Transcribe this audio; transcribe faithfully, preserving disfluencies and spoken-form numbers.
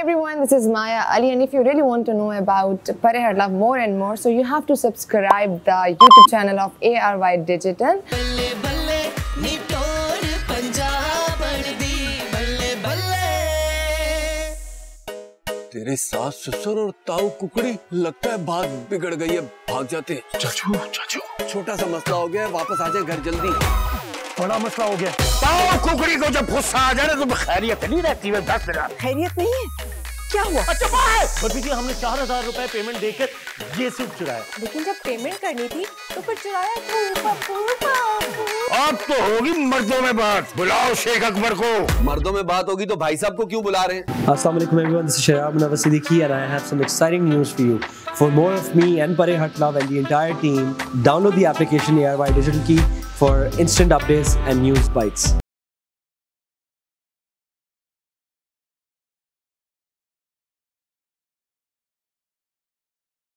everyone, this is Maya Ali, and if you really want to know about Pare Har Love more and more, so you have to subscribe the YouTube channel of A R Y Digital. तेरे सास ससुर और ताऊ कुकड़ी लगता है बात बिगड़ गई है, भाग जाते हैं। चाचू चाचू छोटा सा मसला हो गया है, वापस आ जाए घर जल्दी। बड़ा मसला हो गया। ताऊ कुकड़ी को जब गुस्सा आ जाए तो खैरियत नहीं रहती है। दस हजार खैरियत नहीं है, क्या हुआ? अच्छा भाई जी, हमने चार हजार रुपए पेमेंट देकर ये सूट चुराया, लेकिन जब पेमेंट करनी थी तो फिर चुराया क्यों? अब तो होगी मर्दों में बात, बुलाओ शेख अकबर को। मर्दों में बात होगी तो भाई साहब को क्यों बुला रहे हैं? Assalamu alaikum everyone, this is Shaheen Khan and I have some exciting news for you. For more of me and Pare Har Love and the entire team, download the application A R Y Digital Key for instant updates and news bites.